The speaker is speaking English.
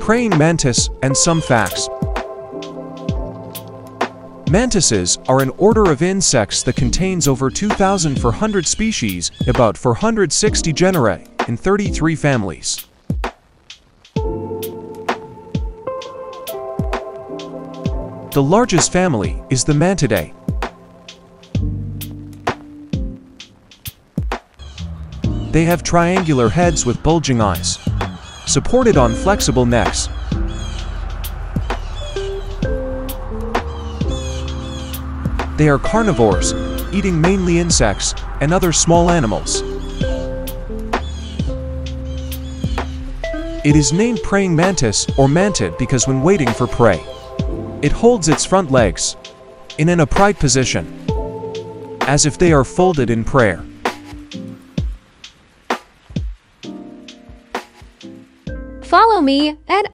praying mantis, and some facts. Mantises are an order of insects that contains over 2,400 species, about 460 genera, in 33 families. The largest family is the Mantidae. They have triangular heads with bulging eyes, supported on flexible necks. They are carnivores, eating mainly insects and other small animals. It is named praying mantis or mantid because when waiting for prey, it holds its front legs in an upright position, as if they are folded in prayer. Follow me at